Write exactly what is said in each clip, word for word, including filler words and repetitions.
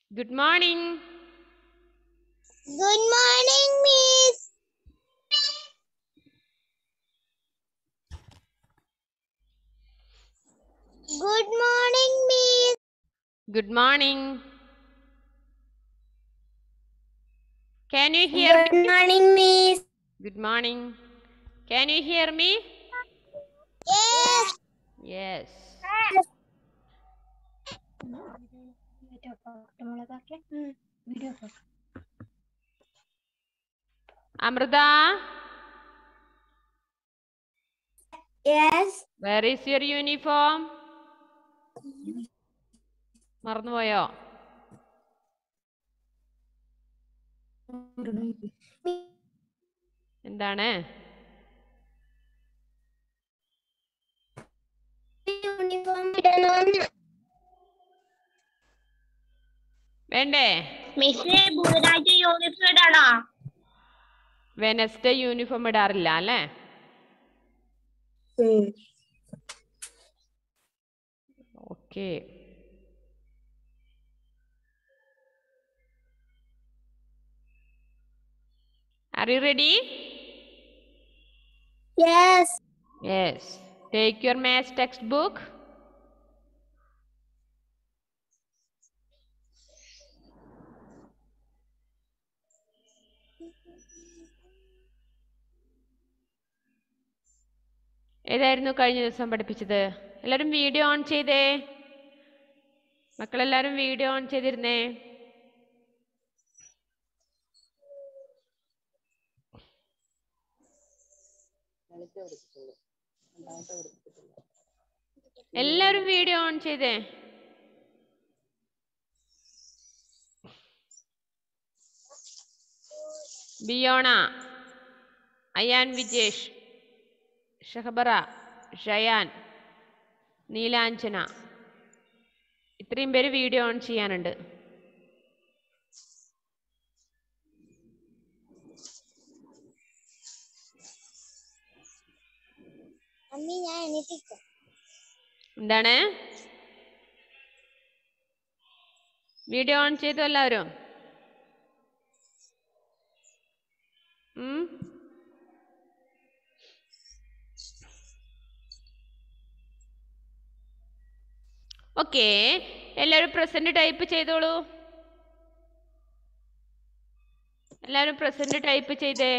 Good morning. Good morning, Miss. Good morning, Miss. Good morning. Can you hear Good me? morning, Miss. Good morning. Can you hear me? Yes. Yes. Amrita, Yes. where is your uniform? മറന്നുപോയോ? എന്താണ്? Uniform ഇടണം. വേണ്ടേ? മിസ്സേ ബുധനാഴ്ച uniform ഇടണോ? Wednesday uniform ഇടാറില്ല അല്ലേ? Okay. Are you ready? Yes. Yes. Take your maths textbook. ഏതായിരുന്നു കഴിഞ്ഞ ദിവസം പഠിപ്പിച്ചത്? എല്ലാവരും വീഡിയോ ഓൺ ചെയ്തേ. മക്കളെല്ലാവരും വീഡിയോ ഓൺ ചെയ്തിരുന്നേ. എല്ലാവരും വീഡിയോ ഓൺ ചെയ്തേ. ബിയോണ, അയാൻ വിജേഷ്, ഷഹബറ, ഷയാൻ, നീലാഞ്ജന, ഇത്രയും പേര് വീഡിയോ ഓൺ ചെയ്യാനുണ്ട്. അമ്മി ഞാൻ എണീറ്റില്ല. എന്താണ്? വീഡിയോ ഓൺ ചെയ്തു എല്ലാവരും? ഓക്കെ, എല്ലാവരും പ്രസന്റ് ടൈപ്പ് ചെയ്തോളൂ. എല്ലാവരും പ്രസന്റ് ടൈപ്പ് ചെയ്തേ.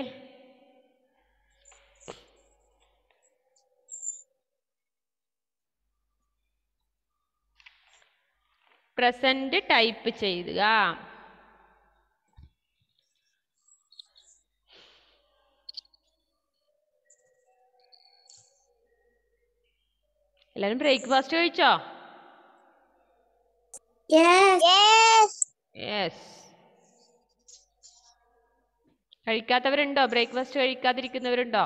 പ്രസന്റ് ടൈപ്പ് ചെയ്യുക. എല്ലാവരും ബ്രേക്ക്ഫാസ്റ്റ് കഴിച്ചോ? Yes. Yes. യെസ്. കഴിക്കാത്തവരുണ്ടോ? ബ്രേക്ക്ഫാസ്റ്റ് കഴിക്കാതിരിക്കുന്നവരുണ്ടോ?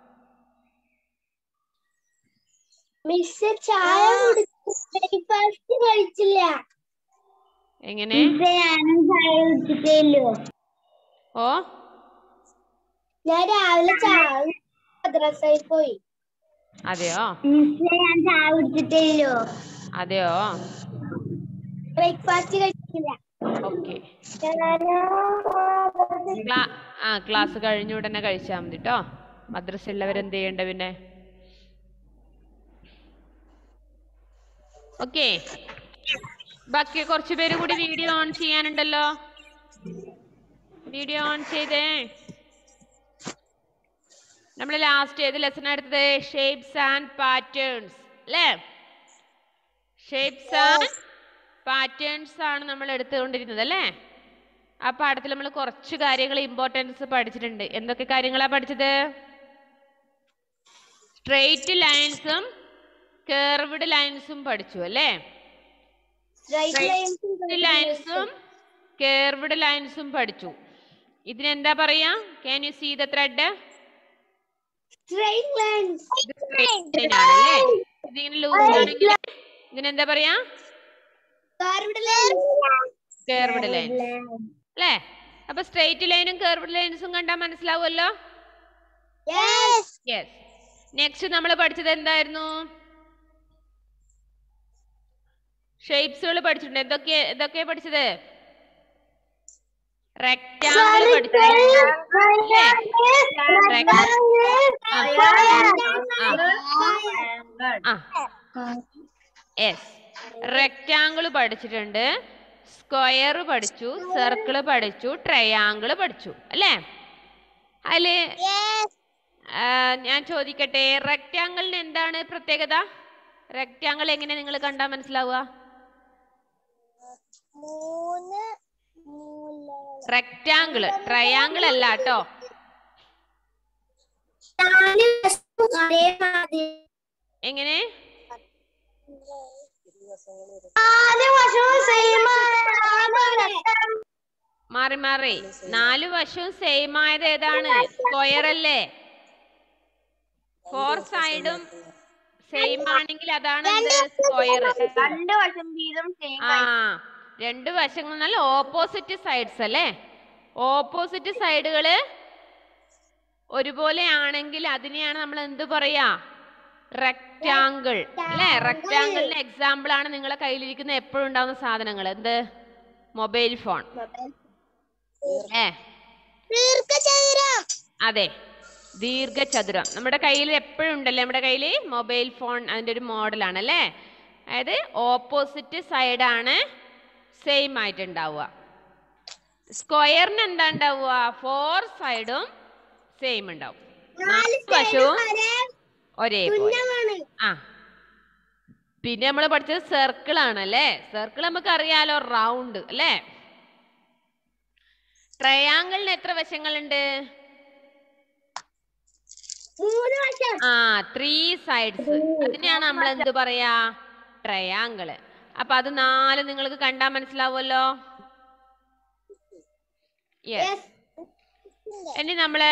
മിസ് ചായ കുടിച്ചു, ബ്രേക്ക്ഫാസ്റ്റ് കഴിച്ചില്ല. എങ്ങനെ? ഞാനും ചായ കുടിച്ചിട്ടേല്ലോ. ഓ, ഞാൻ രാവിലെ ചായ മദ്രസയിൽ പോയി. അതെയോ? മിസ് ഞാൻ ചായ കുടിച്ചിട്ടേല്ലോ. അതെയോ? ബ്രേക്ക്ഫാസ്റ്റ് കഴിച്ചില്ല. ഓക്കെ. ആ ക്ലാസ് കഴിഞ്ഞ ഉടനെ കഴിച്ചാൽ മതി കേട്ടോ. മദ്രസ ഉള്ളവരെന്ത് ചെയ്യണ്ട പിന്നെ? ഓക്കെ. ബാക്കി കുറച്ച് പേര് കൂടി വീഡിയോ ഓൺ ചെയ്യാനുണ്ടല്ലോ. വീഡിയോ ഓൺ ചെയ്തേ. നമ്മൾ ലാസ്റ്റ് ഏത് ലെസൺ എടുത്തത്? ഷേപ്സ് ആൻഡ് പാറ്റേൺസ് അല്ലേ? ഷേപ്സ് ആൻഡ് പാറ്റേൺസ് ആണ് നമ്മൾ എടുത്തുകൊണ്ടിരുന്നത് അല്ലേ? ആ പാഠത്തിൽ നമ്മൾ കുറച്ച് കാര്യങ്ങൾ ഇമ്പോർട്ടൻസ് പഠിച്ചിട്ടുണ്ട്. എന്തൊക്കെ കാര്യങ്ങളാണ് പഠിച്ചത്? സ്ട്രെയിറ്റ് ലൈൻസും കർവ്ഡ് ലൈൻസും പഠിച്ചു അല്ലേ? സ്ട്രെയിറ്റ് ലൈൻസും കർവ്ഡ് ലൈൻസും പഠിച്ചു. ഇതിനെന്താ പറയാ? Can you see the thread? Straight lines. ആണല്ലേ? ഇതിങ്ങനെ ലൂസ് ആണെങ്കിൽ ഇതിനെന്താ പറയാ? Curved lines. കർവ്ഡ് ലൈൻസ് അല്ലേ? അപ്പൊ സ്ട്രെയിറ്റ് ലൈനും കർവ്ഡ് ലൈൻസും കണ്ടാൽ മനസ്സിലാവുമല്ലോ. യെസ്. യെസ്. നെക്സ്റ്റ് നമ്മൾ പഠിച്ചത് എന്തായിരുന്നു? ഷേപ്സുകൾ പഠിച്ചിട്ടുണ്ട്. എന്തൊക്കെ എന്തൊക്കെയാ പഠിച്ചത്? റെക്റ്റാങ്കിൾ പഠിച്ചിട്ടുണ്ട് അല്ലേ? യെസ്, റെക്റ്റാങ്കിൾ പഠിച്ചിട്ടുണ്ട്, സ്ക്വയർ പഠിച്ചു, സർക്കിള് പഠിച്ചു, ട്രയാങ്കിൾ പഠിച്ചു അല്ലേ? അതില് ഞാൻ ചോദിക്കട്ടെ, റെക്റ്റാങ്കിളിന് എന്താണ് പ്രത്യേകത? റെക്റ്റാങ്കിൾ എങ്ങനെ നിങ്ങൾ കണ്ടാ മനസ്സിലാവുക? റെക്റ്റാങ്കിൾ, ട്രയാങ്കിൾ അല്ല കേട്ടോ. എങ്ങനെ? മാറി മാറി നാല് വശവും സെയിം ആയത് ഏതാണ്? സ്ക്വയർ അല്ലേ? ഫോർ സൈഡും സെയിം ആണെങ്കിൽ അതാണ് സ്ക്വയർ. രണ്ട് വശം വീതം ആ, രണ്ട് വശങ്ങൾ എന്നാൽ ഓപ്പോസിറ്റ് സൈഡ്സ് അല്ലേ? ഓപ്പോസിറ്റ് സൈഡുകള് ഒരുപോലെ ആണെങ്കിൽ അതിനെയാണ് നമ്മൾ എന്ത് പറയാ? റെക്റ്റാങ്കിൾ അല്ലേ? റെക്റ്റാങ്കിളിന് എക്സാമ്പിൾ ആണ് നിങ്ങളെ കയ്യിലിരിക്കുന്ന എപ്പോഴും ഉണ്ടാവുന്ന സാധനങ്ങൾ. എന്ത്? Mobile phone. ഏ അതെ, ദീർഘചതുരം നമ്മുടെ കയ്യിൽ എപ്പോഴും ഉണ്ടല്ലേ? നമ്മുടെ കയ്യിൽ മൊബൈൽ ഫോൺ അതിൻ്റെ ഒരു മോഡലാണ് അല്ലേ? അതായത് ഓപ്പോസിറ്റ് സൈഡാണ് സെയിം ആയിട്ട് ഉണ്ടാവുക. സ്ക്വയറിന് എന്താ ഉണ്ടാവുക? ഫോർ സൈഡും സെയിം ഉണ്ടാവും, നാല് വശവും ഒരേപോലെ. ആ, പിന്നെ നമ്മൾ പഠിച്ചത് സർക്കിൾ ആണല്ലേ? സർക്കിൾ നമുക്ക് അറിയാലോ, റൗണ്ട് അല്ലേ? ട്രയാങ്കിളിന് എത്ര വശങ്ങളുണ്ട്? ആ, ത്രീ സൈഡ്സ്. അതിനെയാണ് നമ്മൾ എന്ത് പറയാ? ട്രയാങ്കിള്. അപ്പൊ അത് നാല് നിങ്ങൾക്ക് കണ്ടാ മനസ്സിലാവുമല്ലോ. ഇനി നമ്മള്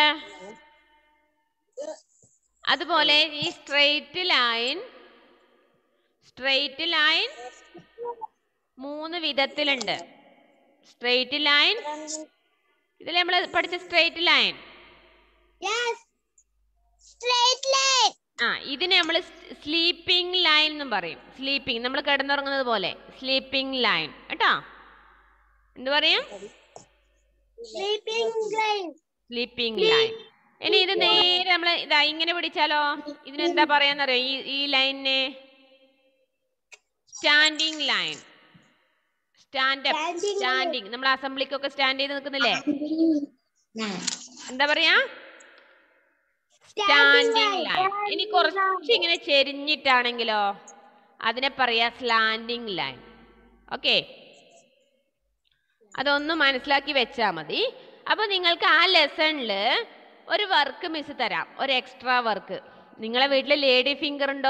അതുപോലെ ഈ സ്ട്രെയിറ്റ് ലൈൻ, സ്ട്രെയിറ്റ് ലൈൻ മൂന്ന് വിധത്തിലുണ്ട്. സ്ട്രെയിറ്റ് ലൈൻ, ഇതിൽ നമ്മൾ പഠിച്ച സ്ട്രെയിറ്റ് ലൈൻ. ആ, ഇതിനെ നമ്മൾ സ്ലീപ്പിംഗ് ലൈൻ എന്നും പറയും. സ്ലീപ്പിംഗ്, നമ്മൾ കിടന്നുറങ്ങുന്നത് പോലെ സ്ലീപ്പിംഗ് ലൈൻ കേട്ടോ. എന്ത് പറയും? Sleeping line. ഇനി ഇത് നേരെ നമ്മൾ ഇതാ ഇങ്ങനെ പിടിച്ചാലോ, ഇതിനെന്താ പറയാന്നറിയോ? ഈ ഈ ലൈനിനെ standing line. Stand up, standing. നമ്മൾ അസംബ്ലിക്കൊക്കെ സ്റ്റാൻഡ് ചെയ്ത് നിൽക്കുന്നില്ലേ? എന്താ പറയാ? Standing line. ഇനി കുറച്ച് ഇങ്ങനെ ചെരിഞ്ഞിട്ടാണെങ്കിലോ അതിനെ പറയാ സ്ലാൻഡിംഗ് ലൈൻ. ഓക്കെ, അതൊന്ന് മനസ്സിലാക്കി വെച്ചാൽ മതി. അപ്പൊ നിങ്ങൾക്ക് ആ ലെസണില് ഒരു വർക്ക് മിസ് തരാം, ഒരു എക്സ്ട്രാ വർക്ക്. നിങ്ങളെ വീട്ടില് ലേഡി ഫിംഗർ ഉണ്ടോ?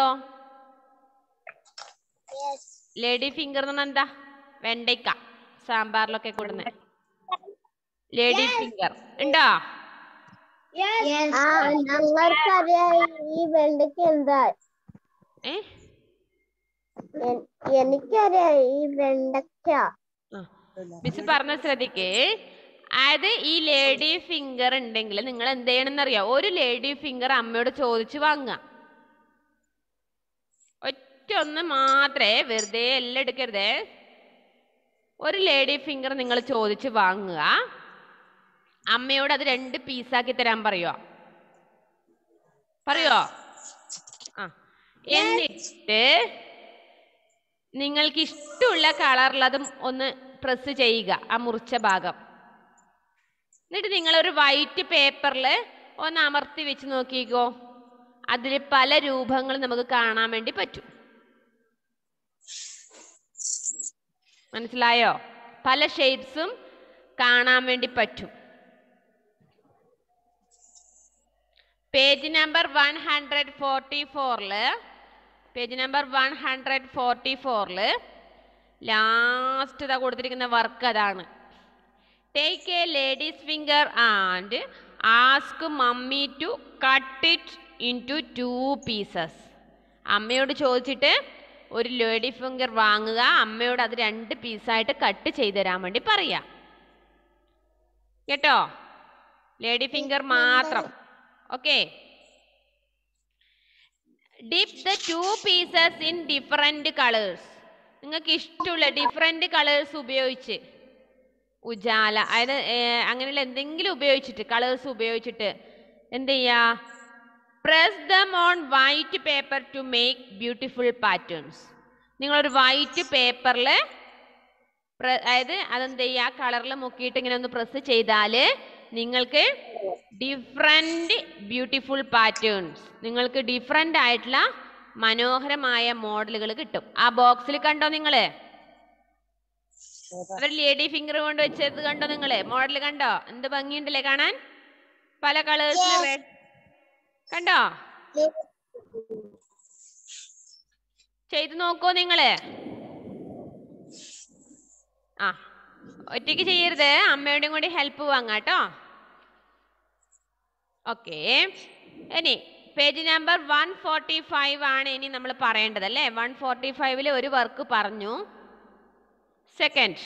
ലേഡി ഫിംഗർ എന്ന് പറഞ്ഞാൽ എന്താ? വെണ്ടയ്ക്ക സാമ്പാറിലൊക്കെ കൊടുന്ന ലേഡി ഫിംഗർ ഉണ്ടോ? ഈ വെണ്ടയ്ക്ക എന്താ? എനിക്കറിയാം ഈ വെണ്ടയ്ക്ക. മിസ് പറഞ്ഞ ശ്രദ്ധിക്കേ. അതായത് ഈ ലേഡി ഫിംഗർ ഉണ്ടെങ്കിൽ നിങ്ങൾ എന്ത് ചെയ്യണമെന്ന് അറിയാം? ഒരു ലേഡി ഫിംഗർ അമ്മയോട് ചോദിച്ചു വാങ്ങുക. ഒറ്റ ഒന്ന് മാത്രമേ, വെറുതെ എല്ലാം എടുക്കരുതേ. ഒരു ലേഡി ഫിംഗർ നിങ്ങൾ ചോദിച്ച് വാങ്ങുക. അമ്മയോട് അത് രണ്ട് പീസാക്കി തരാൻ പറയോ? പറയോ? ആ, എന്നിട്ട് നിങ്ങൾക്ക് ഇഷ്ടമുള്ള കളറിൽ അതും ഒന്ന് പ്രസ് ചെയ്യുക, ആ മുറിച്ച ഭാഗം. എന്നിട്ട് നിങ്ങളൊരു വൈറ്റ് പേപ്പറിൽ ഒന്ന് അമർത്തി വെച്ച് നോക്കിക്കോ. അതിൽ പല രൂപങ്ങൾ നമുക്ക് കാണാൻ വേണ്ടി പറ്റും. മനസ്സിലായോ? പല ഷേപ്സും കാണാൻ വേണ്ടി പറ്റും. Page number one hundred forty ഫോറില് page number one hundred forty ഫോറില് ലാസ്റ്റ് ഇതാ കൊടുത്തിരിക്കുന്ന വർക്ക് അതാണ്. Take a ladies finger and ask mummy to cut it into two pieces. അമ്മയോട് ചോദിച്ചിട്ട് ഒരു ലേഡി ഫിംഗർ വാങ്ങുക, അമ്മയോട് അത് രണ്ട് പീസായിട്ട് കട്ട് ചെയ്ത് തരാൻ വേണ്ടി പറയാം കേട്ടോ. ലേഡി ഫിംഗർ മാത്രം. Okay. Dip the two pieces in different colours. നിങ്ങൾക്ക് ഇഷ്ടമുള്ള ഡിഫറെന്റ് കളേഴ്സ് ഉപയോഗിച്ച് ഉജാല, അതായത് അങ്ങനെയുള്ള എന്തെങ്കിലും ഉപയോഗിച്ചിട്ട്, കളേഴ്സ് ഉപയോഗിച്ചിട്ട് എന്ത് ചെയ്യാ? Press them on white paper to make beautiful patterns. നിങ്ങളൊരു വൈറ്റ് പേപ്പറിൽ അതായത് അതെന്ത് ചെയ്യുക, കളറിൽ മുക്കിയിട്ട് ഇങ്ങനെ ഒന്ന് പ്രസ് ചെയ്താൽ നിങ്ങൾക്ക് ഡിഫറെൻറ്റ് ബ്യൂട്ടിഫുൾ പാറ്റേൺസ്, നിങ്ങൾക്ക് ഡിഫറെൻ്റ് ആയിട്ടുള്ള മനോഹരമായ മോഡലുകൾ കിട്ടും. ആ ബോക്സിൽ കണ്ടോ നിങ്ങൾ? അവർ ലേഡി ഫിംഗർ കൊണ്ട് വെച്ചത് കണ്ടോ നിങ്ങൾ? മോഡൽ കണ്ടോ? എന്ത് ഭംഗിയുണ്ടല്ലേ കാണാൻ? പല കളേഴ്സിൽ കണ്ടോ? ചെയ്ത് നോക്കൂ നിങ്ങള്. ആ ഒറ്റയ്ക്ക് ചെയ്യരുത്, അമ്മയുടെയും കൂടി ഹെൽപ്പ് വാങ്ങാട്ടോ. ഓക്കെ, ഇനി page number one forty five ആണ് ഇനി നമ്മൾ പറയേണ്ടത് അല്ലേ? വൺ ഫോർട്ടി ഫൈവില് ഒരു വർക്ക് പറഞ്ഞു. Second,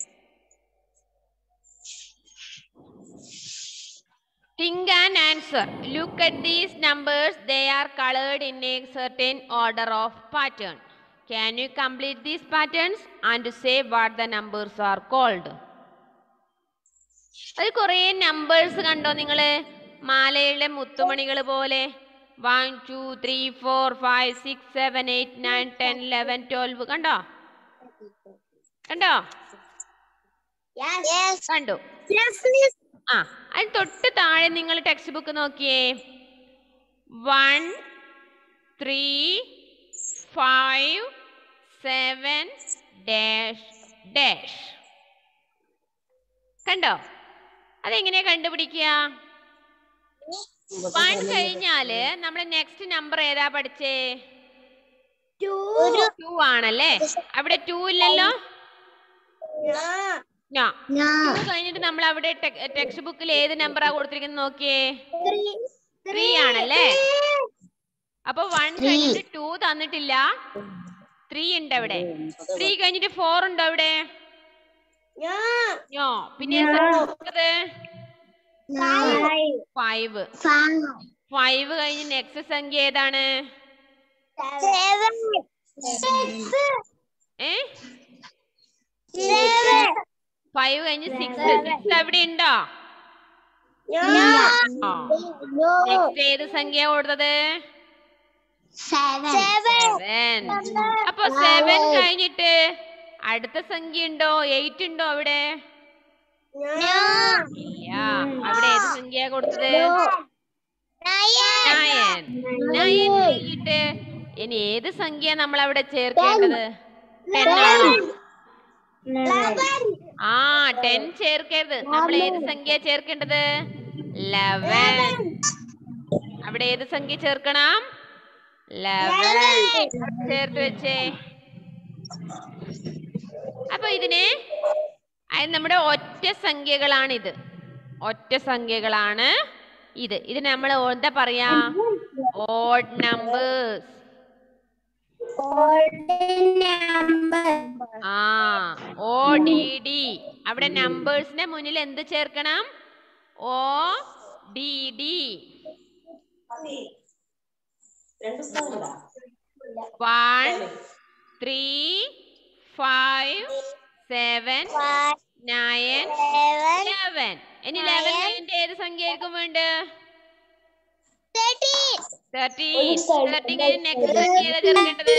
think and answer. Look at these numbers. They are colored in a certain order of pattern. Can you complete these patterns and say what the numbers are called? അത് കുറേ numbers കണ്ടോ നിങ്ങള്? മാലയിലെ മുത്തുമണികൾ പോലെ one two three four five six seven eight nine ten eleven twelve കണ്ടോ? കണ്ടോ? കണ്ടു. ആ അതിന് തൊട്ട് താഴെ നിങ്ങൾ ടെക്സ്റ്റ് ബുക്ക് നോക്കിയേ. One three five seven dash dash കണ്ടോ? അതെങ്ങനെയാ കണ്ടുപിടിക്കുക? വൺ കഴിഞ്ഞാല് നമ്മൾ നെക്സ്റ്റ് നമ്പർ ഏതാ പഠിച്ചേ? ടു ആണല്ലേ? അവിടെ ടു ഇല്ലല്ലോ. ടു കഴിഞ്ഞിട്ട് നമ്മൾ അവിടെ ടെക്സ്റ്റ് ബുക്കിൽ ഏത് നമ്പറാ കൊടുത്തിരിക്കുന്നത് നോക്കിയേ? ത്രീ ആണല്ലേ? അപ്പൊ വൺ കഴിഞ്ഞിട്ട് ടു തന്നിട്ടില്ല, ത്രീ ഉണ്ട് അവിടെ. ത്രീ കഴിഞ്ഞിട്ട് ഫോർ ഉണ്ടോ അവിടെ? നോ. പിന്നെ ഫൈവ്. ഫൈവ് കഴിഞ്ഞ് നെക്സ്റ്റ് സംഖ്യ ഏതാണ്? ഏ ഫൈവ് കഴിഞ്ഞ് സിക്സ്. സിക്സ് അവിടെ ഉണ്ടോ? നെക്സ്റ്റ് ഏത് സംഖ്യ കൊടുത്തത്? സെവൻ. അപ്പൊ സെവൻ കഴിഞ്ഞിട്ട് അടുത്ത സംഖ്യ ഉണ്ടോ? എയ്റ്റ് ഉണ്ടോ അവിടെ? ഇല്ല. അവിടെ ഏത് സംഖ്യ കൊടുത്തത്? നയൻ. നയൻ കഴിഞ്ഞിട്ട് ഇനി ഏത് സംഖ്യ നമ്മൾ അവിടെ ചേർക്കേണ്ടത്? ടെൻ ആണോ? ആ ടെൻ ചേർക്കരുത്. നമ്മൾ ഏത് സംഖ്യ ചേർക്കേണ്ടത്? ലെവൻ. അവിടെ ഏത് സംഖ്യ ചേർക്കണം? ലെവൻ ചേർത്ത് വെച്ചേ. അപ്പൊ ഇതിന് നമ്മുടെ ഒറ്റ സംഖ്യകളാണ് ഇത്. ഒറ്റ സംഖ്യകളാണ് ഇത്. ഇത് നമ്മൾ എന്താ പറയാ? Odd numbers. ആ ഓ ഡി ഡി. അവിടെ നമ്പേഴ്സിന്റെ മുന്നിൽ എന്ത് ചേർക്കണം? O D D. One three five seven nine eleven. ഇനി ലെവൻ കഴിഞ്ഞിട്ട് ഏത് സംഖ്യ ആയിരിക്കും വേണ്ടത്? തേർട്ടീൻ. തേർട്ടീൻ കഴിഞ്ഞ് നെക്സ്റ്റ് സംഖ്യ ഏതാ ചേർക്കേണ്ടത്?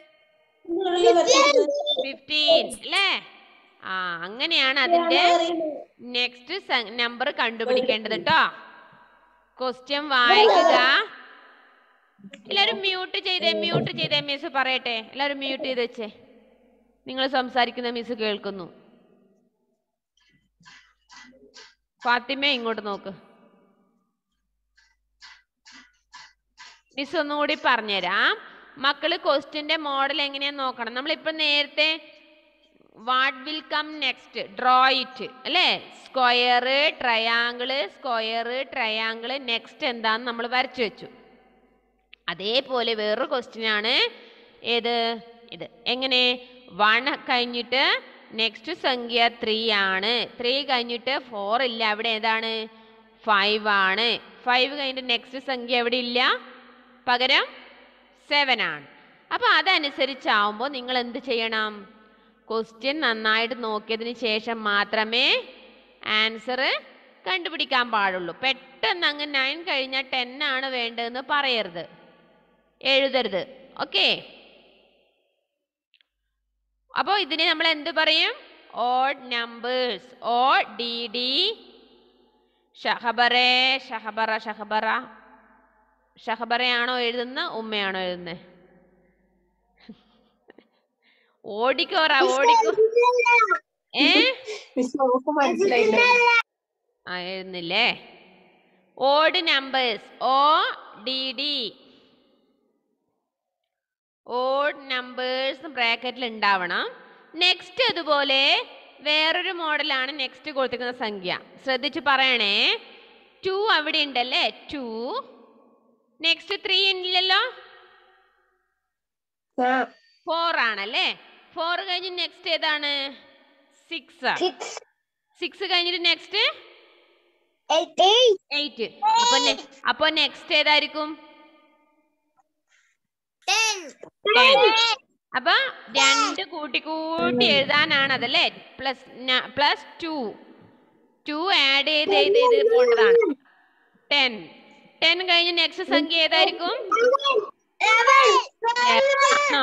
ഫിഫ്റ്റീൻ അല്ലേ? ആ അങ്ങനെയാണ് അതിന്റെ നെക്സ്റ്റ് നമ്പർ കണ്ടുപിടിക്കേണ്ടത് കേട്ടോ. ക്വസ്റ്റ്യൻ വായിക്കുക. എല്ലാരും മ്യൂട്ട് ചെയ്തേ, മ്യൂട്ട് ചെയ്തേ. മിസ് പറയട്ടെ, എല്ലാരും മ്യൂട്ട് ചെയ്ത് വെച്ചേ. നിങ്ങൾ സംസാരിക്കുന്ന മിസ് കേൾക്കുന്നു. ഫാത്തിമ ഇങ്ങോട്ട് നോക്ക്. മിസ് ഒന്നുകൂടി പറഞ്ഞുതരാം. മക്കള് ക്വസ്റ്റ്യന്റെ മോഡൽ എങ്ങനെയാന്ന് നോക്കണം. നമ്മളിപ്പോ നേരത്തെ what will come next, draw it അല്ലേ? Square, triangle, square, triangle, next എന്താന്ന് നമ്മൾ വരച്ചു വെച്ചു. അതേപോലെ വേറൊരു ക്വസ്റ്റ്യൻ ആണ് ഏത്? ഇത്. എങ്ങനെ? വൺ കഴിഞ്ഞിട്ട് നെക്സ്റ്റ് സംഖ്യ ത്രീ ആണ്. ത്രീ കഴിഞ്ഞിട്ട് ഫോർ ഇല്ല, അവിടെ ഏതാണ്? ഫൈവ് ആണ്. ഫൈവ് കഴിഞ്ഞിട്ട് നെക്സ്റ്റ് സംഖ്യ എവിടെ ഇല്ല, പകരം സെവൻ ആണ്. അപ്പൊ അതനുസരിച്ചാവുമ്പോൾ നിങ്ങൾ എന്ത് ചെയ്യണം? ക്വസ്റ്റ്യൻ നന്നായിട്ട് നോക്കിയതിന് ശേഷം മാത്രമേ ആൻസർ കണ്ടുപിടിക്കാൻ പാടുള്ളൂ. പെട്ടെന്ന് അങ്ങ് നയൻ കഴിഞ്ഞാൽ ടെൻ ആണ് വേണ്ടതെന്ന് പറയരുത്, എഴുതരുത്. ഓക്കെ, അപ്പോൾ ഇതിനെ നമ്മൾ എന്ത് പറയും? Odd numbers. O D D ഷഹബറേ ഷഹബറ ഷഹബറ ഷഹബറയാണോ എഴുതുന്നത്, ഉമ്മയാണോ എഴുതുന്നത്? ഓടിക്കോറ ഓടിക്കോ. ഏ ആ എഴുതുന്നില്ലേ? Odd numbers. O D D odd numbers ബ്രാക്കറ്റിൽ ഉണ്ടാവണം. നെക്സ്റ്റ് അതുപോലെ വേറൊരു മോഡലാണ് നെക്സ്റ്റ് കൊടുത്തിരിക്കുന്ന സംഖ്യ. ശ്രദ്ധിച്ച് പറയണേ. ടു അവിടെ ഉണ്ടല്ലേ, ടു. നെക്സ്റ്റ് ത്രീ ഉണ്ടല്ലോ, ഫോർ ആണല്ലേ. ഫോർ കഴിഞ്ഞ് നെക്സ്റ്റ് ഏതാണ്? സിക്സ്. സിക്സ് കഴിഞ്ഞിട്ട് നെക്സ്റ്റ് എയ്റ്റ്. അപ്പൊ അപ്പൊ നെക്സ്റ്റ് ഏതായിരിക്കും? അപ്പൊ രണ്ട് കൂട്ടി കൂട്ടി എഴുതാനാണ് അതല്ലേ. Plus plus two two add ചെയ്ത് ചെയ്ത് ചെയ്ത് പോകേണ്ടതാണ്. ടെൻ. ടെൻ കഴിഞ്ഞ് നെക്സ്റ്റ് സംഖ്യ ഏതായിരിക്കും? ആണോ?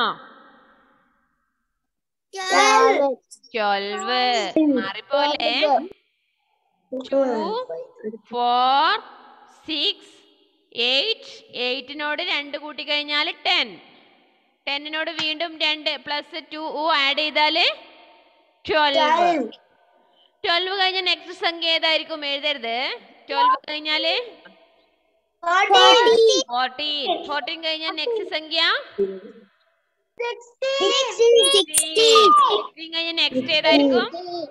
ട്വൽവ്. മാറിപ്പോലെ. Two four six eight. എയ്റ്റിനോട് രണ്ട് കൂട്ടി കഴിഞ്ഞാൽ ടെൻ. ടെന്നിനോട് വീണ്ടും രണ്ട് പ്ലസ് ടു ആഡ് ചെയ്താൽ ട്വൽവ്. ട്വൽവ് കഴിഞ്ഞ നെക്സ്റ്റ് സംഖ്യ ഏതായിരിക്കും? എഴുതരുത്. ട്വൽവ് കഴിഞ്ഞാല് ഫോർട്ടീൻ. ഫോർട്ടീൻ കഴിഞ്ഞ നെക്സ്റ്റ് സംഖ്യ സിക്സ്റ്റീൻ കഴിഞ്ഞ നെക്സ്റ്റ് ഏതായിരിക്കും?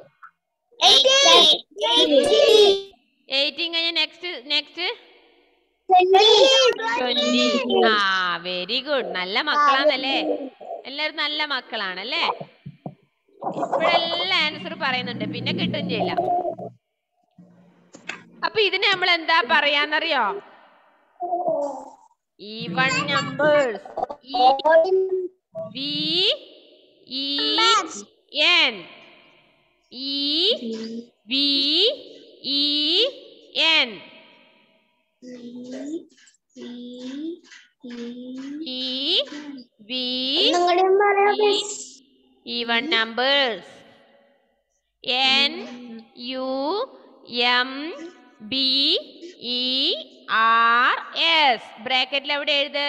എയ്റ്റീൻ കഴിഞ്ഞ നെക്സ്റ്റ് നെക്സ്റ്റ് ട്വന്റി. ആ വെരി ഗുഡ്. നല്ല മക്കളാണല്ലേ, എല്ലാവരും നല്ല മക്കളാണല്ലേ. ഇപ്പോഴെല്ലാം ആൻസർ പറയുന്നുണ്ട്, പിന്നെ കിട്ടും ചെയ്യില്ല. അപ്പൊ ഇതിന് നമ്മൾ എന്താ പറയാന്നറിയോ? Even numbers. E V E N. E V E N. E V even numbers. N U M B E R S. ബ്രാക്കറ്റിൽ എവിടെ എഴുത്?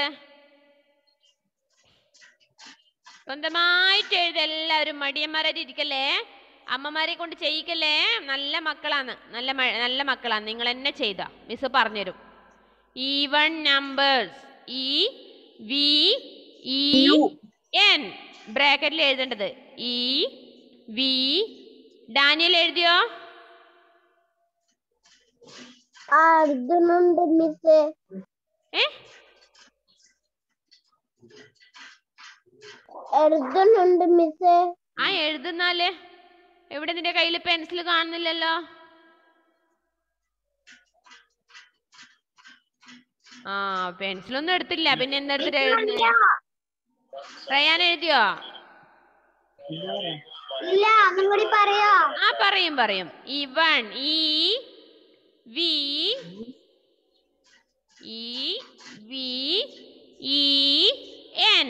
സ്വന്തമായിട്ട് എഴുത. എല്ലാവരും മടിയന്മാരായിട്ട് ഇരിക്കല്ലേ, അമ്മമാരെ കൊണ്ട് ചെയ്യിക്കല്ലേ. നല്ല മക്കളാണ്, നല്ല നല്ല മക്കളാണ്. നിങ്ങൾ തന്നെ ചെയ്ത മിസ് പറഞ്ഞുതരും. Even numbers. E V E N ബ്രാക്കറ്റിൽ എഴുതേണ്ടത്. E V. ഡാനിയൽ എഴുതിയോ? ഏ എഴുതുന്നുണ്ട് മിസ്സേ. ആ എഴുതുന്നാല് എവിടെ? നിന്റെ കയ്യിൽ പെൻസിൽ കാണുന്നില്ലല്ലോ. ആ പെൻസിലൊന്നും എടുത്തില്ല, പിന്നെ എന്തെടുത്തിട്ട് എഴുതുന്നേ? റയാൻ എഴുതിയോ? ഇല്ല, ഒന്നുകൂടി പറയോ? ആ പറയും പറയും. Even. E V E V E N.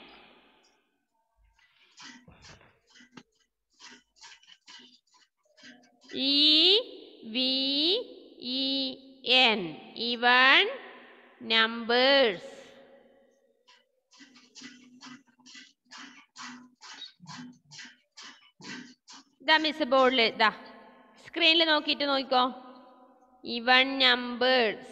E V E N. Even numbers. ഇതാ മിസ് ബോർഡിൽ ഇതാ സ്ക്രീനിൽ നോക്കിയിട്ട് നോക്കിക്കോ. Even numbers.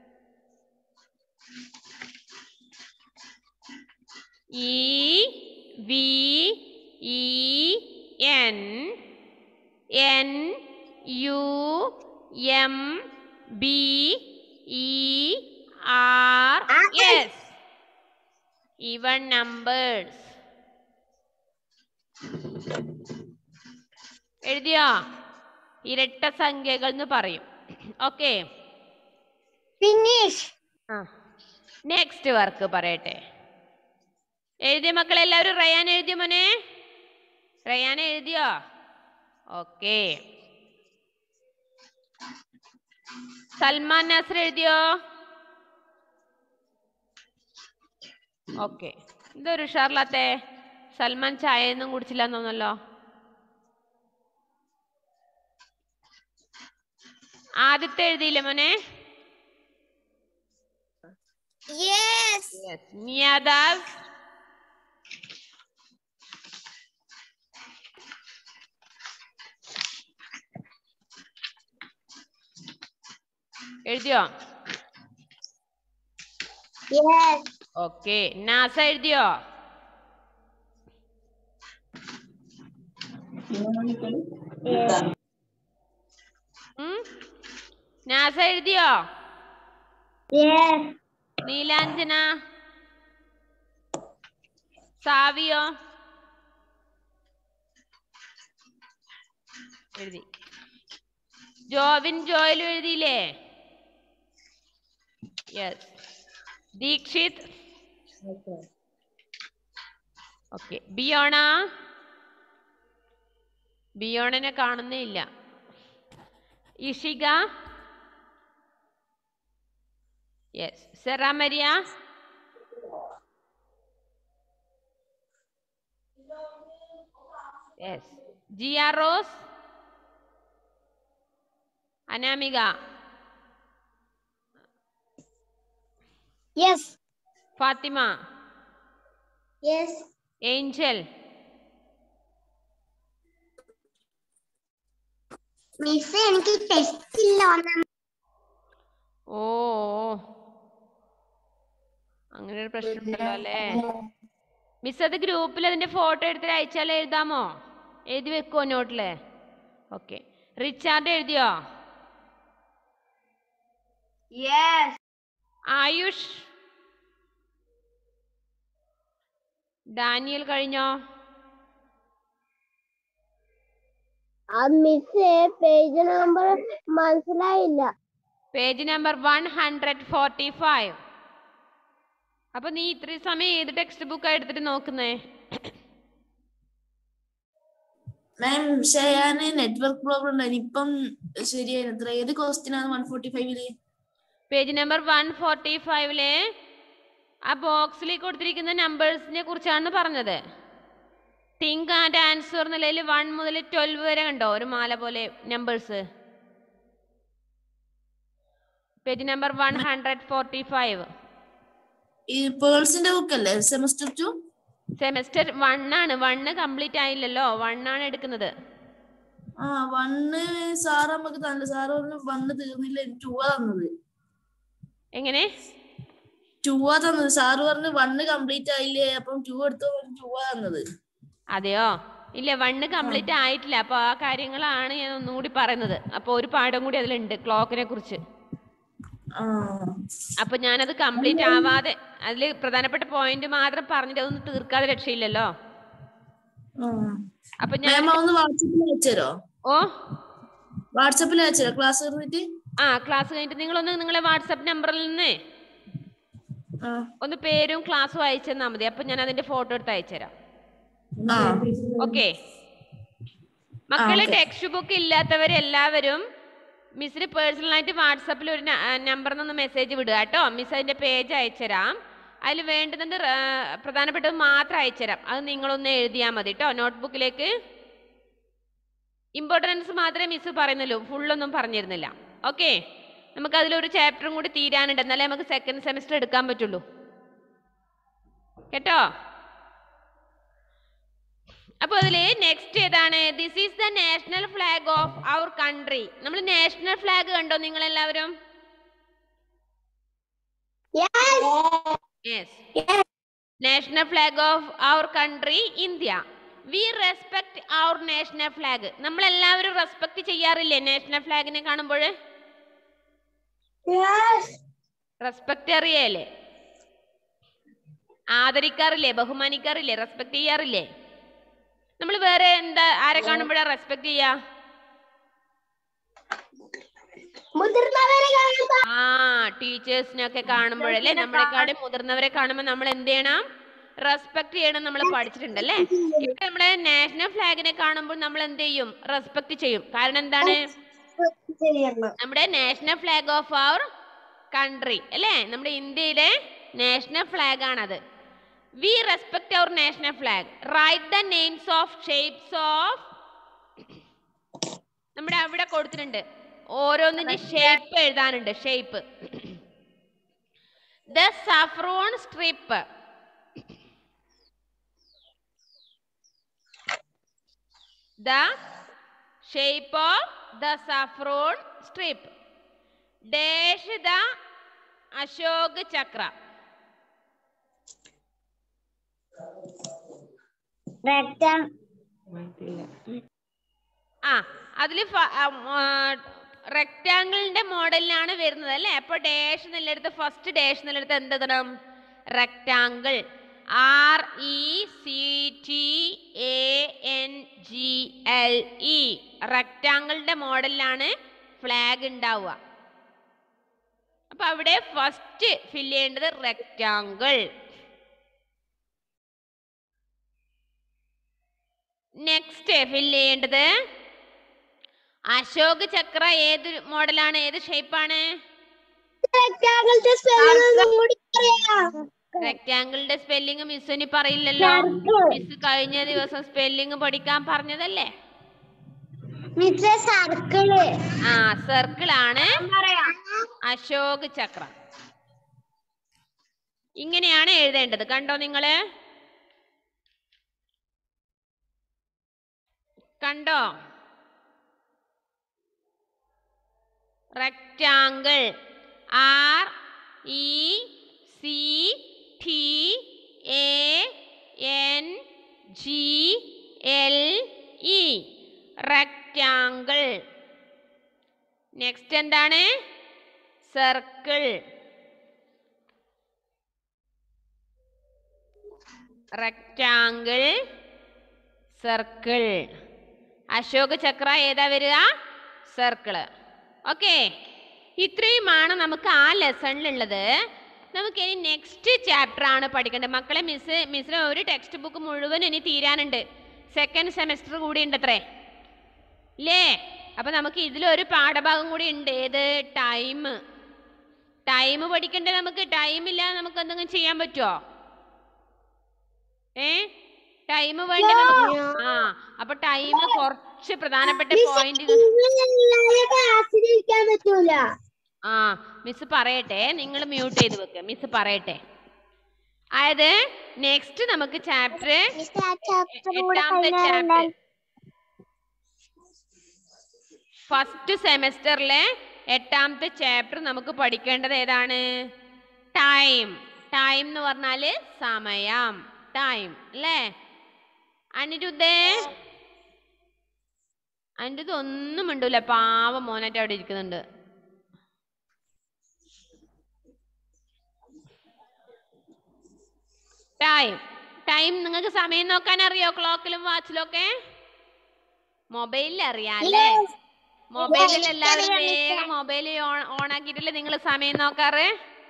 E V E N. N U M B E R S. Even numbers. എഴുതിയോ? ഇരട്ട സംഖ്യകൾ എന്ന് പറയും. Okay, finish. ആ നെക്സ്റ്റ് വർക്ക് പറയട്ടെ. എഴുതിയ മക്കളെല്ലാവരും റയാൻ എഴുതിയ മോനെ? റയാൻ എഴുതിയോ? ഓക്കെ. സൽമാൻ നാസർ എഴുതിയോ? ഓക്കെ. ഇതൊരു ഉഷാറില്ലാത്തെ. സൽമാൻ ചായ ഒന്നും കുടിച്ചില്ല തോന്നല്ലോ. ആദ്യത്തെ എഴുതിയില്ലേ മോനെ? മിയാദാസ് എഴുതിയോ? ഓക്കെ. നാസ എഴുതിയോ? നാസ എഴുതിയോ? നീലാഞ്ജന സാവിയോ? എഴുതി. ജോവിൻ ജോയലും എഴുതിയില്ലേ? യെസ്. ദീക്ഷിത് ഓക്കെ. ബിയോണ? ബിയോണനെ കാണുന്നേ ഇല്ല. Ishika? Yes. Sera Maria? Yes. Jiya Rose? Anamika? Yes. Fathima? Yes. Angel? Miss എനിക്ക് ടെസ്റ്റ് ഇല്ല. ഓ അങ്ങനെ ഒരു പ്രശ്നമുണ്ടല്ലോ അല്ലേ? മിസ് അത് ഗ്രൂപ്പിൽ അതിന്റെ ഫോട്ടോ എടുത്തിട്ട് അയച്ചാൽ എഴുതാമോ? എഴുതി വെക്കുമോ നോട്ടില്? ഓക്കെ. റിച്ചാർഡ് എഴുതിയോ? യെസ്. ആയുഷ്? ഡാനിയൽ കഴിഞ്ഞോ? ആ മിസ് പേജ് നമ്പർ മനസ്സിലായില്ല. Page number one hundred forty five. അപ്പൊ നീ ഇത്രയും സമയം ഏത് ടെക്സ്റ്റ് ബുക്കാ എടുത്തിട്ട് നോക്കുന്നേ? മാം ഷയാന് നെറ്റ്വർക്ക് പ്രോബ്ലം ഉണ്ടായി. ഇപ്പം ശരിയായിരുന്നു. ഏത് ക്വസ്റ്റ്യൻ ആണ് വൺ ഫോർട്ടി ഫൈവില്? പേജ് നമ്പർ വൺ ഫോർട്ടി ഫൈവില് ആ ബോക്സിൽ കൊടുത്തിരിക്കുന്ന നമ്പേഴ്സിനെ കുറിച്ചാണ് പറഞ്ഞത്. തിങ്ക് ആൻഡ് ആൻസർ നിലയിൽ വൺ മുതൽ ട്വൽവ് വരെ കണ്ടോ ഒരു മാല പോലെ numbers? Page number one hundred forty five. ഈ പേൾസിന്റെ ബുക്ക് അല്ലേ സെമസ്റ്റർ ടു? സെമസ്റ്റർ വൺ ആണ്. വണ്ണ് കംപ്ലീറ്റ് ആയില്ലല്ലോ. വൺ ആണ് എടുക്കുന്നത്. ആ വണ്ണ് സാറ് നമുക്ക് തന്നെ സാറ് പറഞ്ഞു വണ്ണ് തീർന്നില്ല, ടൂ ആ തന്നത്. എങ്ങനെ? ടൂ ആ തന്നത്. സാറ് പറഞ്ഞു വണ്ണ് കംപ്ലീറ്റ് ആയില്ലേ, അപ്പം ടൂ എടുത്തോ, ടൂ ആ തന്നത്. അതെയോ? ഇല്ല, വണ്ണ് കംപ്ലീറ്റ് ആയിട്ടില്ല. അപ്പൊ ആ കാര്യങ്ങളാണ് ഞാൻ ഒന്നുകൂടി പറയുന്നത്. അപ്പൊ ഒരു പാഠം കൂടി അതിലുണ്ട് ക്ലോക്കിനെ കുറിച്ച്. അപ്പൊ ഞാനത് കംപ്ലീറ്റ് ആവാതെ അതില് പ്രധാനപ്പെട്ട പോയിന്റ് മാത്രം പറഞ്ഞിട്ട് അതൊന്ന് തീർക്കാതെ രക്ഷയില്ലല്ലോ. അപ്പൊ ഞാൻ വാട്സാപ്പിൽ അയച്ചോ? ഓ വാട്സാപ്പിൽ അയച്ചോ ക്ലാസ് കഴിഞ്ഞിട്ട്? ആ ക്ലാസ് കഴിഞ്ഞിട്ട് നിങ്ങളൊന്ന് നിങ്ങളെ വാട്സാപ്പ് നമ്പറിൽ നിന്ന് ഒന്ന് പേരും ക്ലാസ്സും അയച്ചു തന്നാ മതി. അപ്പൊ ഞാൻ അതിന്റെ ഫോട്ടോ എടുത്ത് അയച്ചുതരാം. ഓക്കെ മക്കള്, ടെക്സ്റ്റ് ബുക്ക് ഇല്ലാത്തവരെല്ലാവരും മിസ്സിന് പേഴ്സണലായിട്ട് വാട്സാപ്പിൽ ഒരു നമ്പറിൽ നിന്ന് മെസ്സേജ് വിടുക കേട്ടോ. മിസ് അതിന്റെ പേജ് അയച്ചുതരാം. അതിൽ വേണ്ടുന്നത് പ്രധാനപ്പെട്ടത് മാത്രം അയച്ചുതരാം. അത് നിങ്ങളൊന്ന് എഴുതിയാൽ മതി കേട്ടോ നോട്ട്ബുക്കിലേക്ക്. ഇമ്പോർട്ടൻസ് മാത്രമേ മിസ് പറയുന്നുള്ളൂ, ഫുള്ളൊന്നും പറഞ്ഞിരുന്നില്ല. ഓക്കെ, നമുക്ക് അതിലൊരു ചാപ്റ്ററും കൂടി തീരാനുണ്ട്, എന്നാലേ നമുക്ക് സെക്കൻഡ് സെമിസ്റ്റർ എടുക്കാൻ പറ്റുള്ളൂ കേട്ടോ. അപ്പൊ അതില് നെക്സ്റ്റ് ഏതാണ്? This is the national flag of our country. നമ്മൾ നാഷണൽ ഫ്ലാഗ് കണ്ടോ നിങ്ങൾ എല്ലാവരും? National flag of our country India. We respect our national flag. നമ്മൾ എല്ലാവരും റെസ്പെക്ട് ചെയ്യാറില്ലേ നാഷണൽ ഫ്ലാഗിനെ കാണുമ്പോൾ? റെസ്പെക്ട് അറിയല്ലേ? ആദരിക്കാറില്ലേ? ബഹുമാനിക്കാറില്ലേ? റെസ്പെക്ട് ചെയ്യാറില്ലേ? നമ്മൾ വേറെ എന്താ ആരെ കാണുമ്പോഴാ റെസ്പെക്ട് ചെയ്യാ? ആ ടീച്ചേഴ്സിനൊക്കെ കാണുമ്പോഴല്ലേ, നമ്മളെക്കാളും മുതിർന്നവരെ കാണുമ്പോൾ നമ്മൾ എന്ത് ചെയ്യണം? റെസ്പെക്ട് ചെയ്യണം നമ്മൾ പഠിച്ചിട്ടുണ്ട് അല്ലേ? ഇപ്പൊ നമ്മുടെ നാഷണൽ ഫ്ലാഗിനെ കാണുമ്പോൾ നമ്മൾ എന്ത് ചെയ്യും? റെസ്പെക്ട് ചെയ്യും. കാരണം എന്താണ്? നമ്മുടെ national flag of our country അല്ലേ? നമ്മുടെ ഇന്ത്യയിലെ നാഷണൽ ഫ്ലാഗ് ആണത്. We respect our national flag. Right the names of shapes of, നമ്മുടെ അവിടെ കൊടുത്തിട്ടുണ്ട് ഓരോന്നിന്റെ ഷേപ്പ് എഴുതാനുണ്ട്. Shape the saffron strip, the shape of the saffron strip, dash the ashok chakra, ആ അതില് റെക്ടാങ്കിളിന്റെ മോഡലിലാണ് വരുന്നത് അല്ലേ? അപ്പൊ ഡാഷ് എന്നുള്ളടുത്ത് ഫസ്റ്റ് ഡാഷ് എന്നുള്ളടുത്ത് എന്ത് എഴുതണം? Rectangle. R E C T A N G L E, റെക്ടാങ്കിളിന്റെ മോഡലിലാണ് ഫ്ലാഗ് ഉണ്ടാവുക. അപ്പൊ അവിടെ ഫസ്റ്റ് ഫില്ല് ചെയ്യേണ്ടത് റെക്ടാങ്കിൾ. നെക്സ്റ്റ് ഫില്ല് ചെയ്യേണ്ടത് അശോക് ചക്ര. ഏത് മോഡലാണ്? ഏത് ഷേപ്പാണ്? റെക്ടാങ്കിളിന്റെ സ്പെല്ലിംഗ് മിസ്സിന് പറയില്ലല്ലോ. മിസ് കഴിഞ്ഞ ദിവസം സ്പെല്ലിംഗ് പഠിക്കാൻ പറഞ്ഞതല്ലേ? ആ സർക്കിൾ ആണ് അശോക് ചക്ര. ഇങ്ങനെയാണ് എഴുതേണ്ടത്. കണ്ടോ നിങ്ങള്? കണ്ടോ? Rectangle R E C T A N G L E, rectangle. Next എന്താണ്? Circle. Rectangle, circle. Ashok Chakra ഏതാ വരിക? സർക്കിള്. ഓക്കെ, ഇത്രയുമാണ് നമുക്ക് ആ ലെസണിലുള്ളത്. നമുക്ക് ഇനി നെക്സ്റ്റ് ചാപ്റ്റർ ആണ് പഠിക്കേണ്ടത്. മക്കളെ മിസ് മിസ്സിന് ഒരു ടെക്സ്റ്റ് ബുക്ക് മുഴുവൻ ഇനി തീരാനുണ്ട്. സെക്കൻഡ് സെമസ്റ്റർ കൂടി ഉണ്ട് അത്രേ ഇല്ലേ? അപ്പൊ നമുക്ക് ഇതിലൊരു പാഠഭാഗം കൂടി ഉണ്ട്. ഏത്? ടൈം. ടൈം പഠിക്കണ്ടേ നമുക്ക്? ടൈം ഇല്ലാതെ നമുക്ക് എന്തെങ്കിലും ചെയ്യാൻ പറ്റുമോ? ഏ ടൈം വേണ്ട നമുക്ക്. ആ അപ്പൊ ടൈം കുറച്ച് പ്രധാനപ്പെട്ട പോയിന്റ്. ആ മിസ് പറയട്ടെ, നിങ്ങൾ മ്യൂട്ട് ചെയ്ത് വെക്ക. മിസ് പറയട്ടെ. അതായത് നെക്സ്റ്റ് നമുക്ക് ചാപ്റ്റർ എട്ടാമത്തെ ചാപ്റ്റർ ഫസ്റ്റ് സെമസ്റ്ററിലെ എട്ടാമത്തെ ചാപ്റ്റർ നമുക്ക് പഠിക്കേണ്ടത് ഏതാണ്? ടൈം. ടൈം എന്ന് പറഞ്ഞാല് സമയം. ടൈം അല്ലേ? അനിരുദ്ധേ, അനിരുദ്ധ ഒന്നും ഉണ്ടല്ല. പാവം മോനായിട്ട് അവിടെ ഇരിക്കുന്നുണ്ട്. ടൈം. ടൈം നിങ്ങൾക്ക് സമയം നോക്കാൻ അറിയോ? ക്ലോക്കിലും വാച്ചിലും ഒക്കെ മൊബൈലിൽ അറിയാല്ലേ? മൊബൈലിൽ എല്ലാവരും വേഗം മൊബൈൽ ഓൺ ആക്കിയിട്ടല്ലേ നിങ്ങൾ സമയം നോക്കാറ്?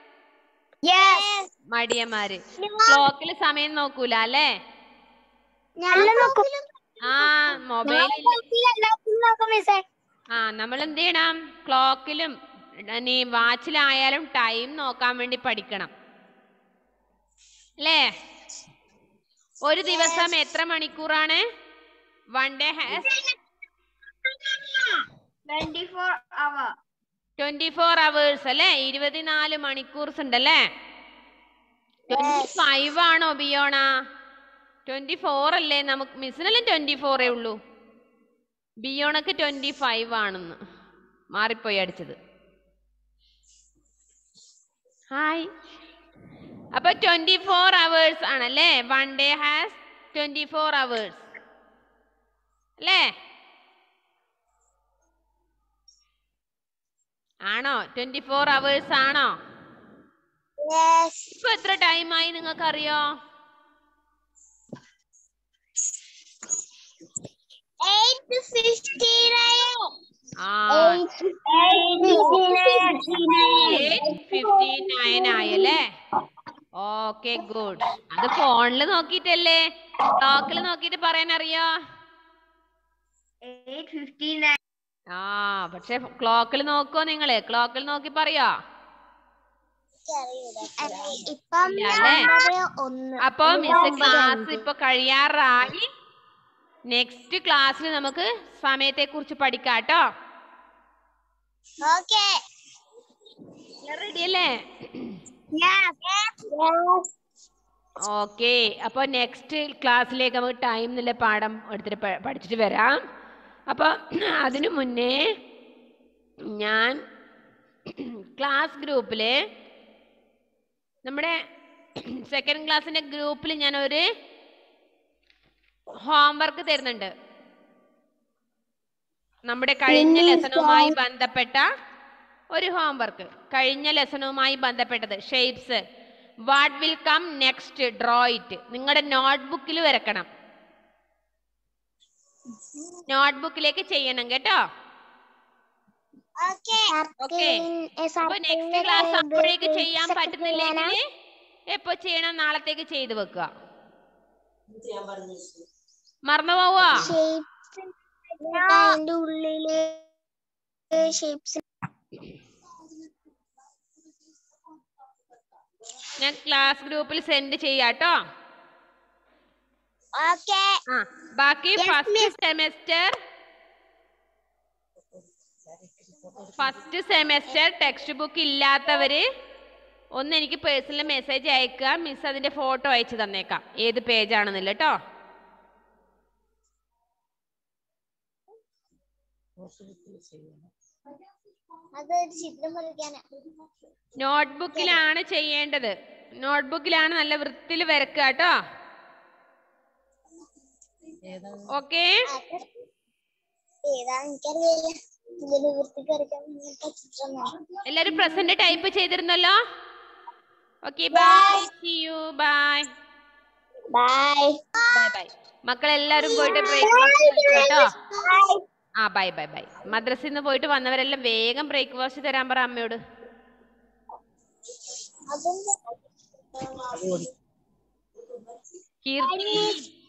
മടിയന്മാര്. ക്ലോക്കിൽ സമയം നോക്കൂല അല്ലേ? ആ മൊബൈലിൽ. ആ നമ്മൾ എന്ത് ചെയ്യണം? ക്ലോക്കിലും വാച്ചിലായാലും ടൈം നോക്കാൻ വേണ്ടി പഠിക്കണം അല്ലേ? ഒരു ദിവസം എത്ര മണിക്കൂറാണ്? One day has twenty four hours അല്ലേ? ഇരുപത്തിനാല് മണിക്കൂർസ് ഉണ്ടല്ലേ? ട്വന്റി ഫൈവ് ആണോ ബിയോണ? ട്വന്റി ഫോർ അല്ലേ? നമുക്ക് മിസ്സിനെല്ലാം ട്വന്റി ഫോറേ ഉള്ളൂ. ബിയോണക്ക് ട്വന്റി ഫൈവ് ആണെന്ന് മാറിപ്പോയി അടിച്ചത്. ഹായ്. അപ്പൊ ട്വന്റി ഫോർ അവേഴ്സ് ആണല്ലേ? One day has twenty four hours അല്ലേ? ആണോ? ട്വന്റി ഫോർ അവേഴ്സ് ആണോ? ഇപ്പൊ എത്ര ടൈമായി നിങ്ങൾക്ക് അറിയോ? എയ്റ്റ് ഫിഫ്റ്റി നയൻ ആയല്ലേ? Okay good. അത് ഫോണിൽ നോക്കിയിട്ടല്ലേ, ക്ലോക്കിൽ നോക്കിയിട്ട് പറയാൻ അറിയോ? ആ പക്ഷെ ക്ലോക്കിൽ നോക്കോ നിങ്ങള്? ക്ലോക്കിൽ നോക്കി പറയോ? ഇല്ല അല്ലേ? അപ്പൊ മിസ് ക്ലാസ് ഇപ്പൊ കഴിയാറായി. നെക്സ്റ്റ് ക്ലാസ്സിൽ നമുക്ക് സമയത്തെ കുറിച്ച് പഠിക്കാം കേട്ടോ. റെഡി അല്ലേ? ഓക്കെ. അപ്പൊ നെക്സ്റ്റ് ക്ലാസ്സിലേക്ക് നമുക്ക് ടൈം എന്നുള്ള പാഠം എടുത്തിട്ട് പ- പഠിച്ചിട്ട് വരാം. അപ്പൊ അതിനു മുന്നേ ഞാൻ ക്ലാസ് ഗ്രൂപ്പില് നമ്മുടെ സെക്കൻഡ് ക്ലാസ്സിന്റെ ഗ്രൂപ്പിൽ ഞാൻ ഒരു ഹോംവർക്ക് തരുന്നുണ്ട്. നമ്മുടെ കഴിഞ്ഞ ലെസണുമായി ബന്ധപ്പെട്ട ഒരു ഹോംവർക്ക്. കഴിഞ്ഞ ലെസണുമായി ബന്ധപ്പെട്ടത് shapes. What will come next, draw it. നിങ്ങളുടെ നോട്ട്ബുക്കിൽ വരക്കണം. നോട്ട്ബുക്കിലേക്ക് ചെയ്യണം കേട്ടോ. ഓക്കെ. അപ്പൊ നെക്സ്റ്റ് ക്ലാസ് അപ്പോഴേക്ക് ചെയ്യാൻ പറ്റുന്നില്ലെങ്കിൽ എപ്പോ ചെയ്യണം? നാളത്തേക്ക് ചെയ്ത് വെക്കുക. മറന്നു പോവാ? ഉള്ളില് ഷേപ്സ് ഞാൻ ക്ലാസ് ഗ്രൂപ്പിൽ സെൻഡ് ചെയ്യാട്ടോ. ആ ബാക്കി first semester first semester text book ഇല്ലാത്തവര് ഒന്ന് എനിക്ക് പേഴ്സണൽ മെസ്സേജ് അയക്കുക. മിസ് അതിന്റെ ഫോട്ടോ അയച്ചു തന്നേക്കാം, ഏത് പേജാണെന്നില്ല കേട്ടോ. നോട്ട്ബുക്കിലാണ് ചെയ്യേണ്ടത്. നോട്ട്ബുക്കിലാണ് നല്ല വൃത്തിയിൽ വരക്കുക കേട്ടോ. ഓക്കെ. എല്ലാരും പ്രസന്റ് ടൈപ്പ് ചെയ്തിരുന്നല്ലോ. Okay bye. See you. Bye bye bye bye. മക്കളെല്ലാരും പോയിട്ട് ബ്രേക്ക്ഫാസ്റ്റ് കഴിച്ചോട്ടോ. ആ ബൈ ബൈ ബൈ. മദ്രസയിൽ നിന്ന് പോയിട്ട് വന്നവരെല്ലാം വേഗം ബ്രേക്ക്ഫാസ്റ്റ് തരാൻ പറ അമ്മയോട്. കീർത്തി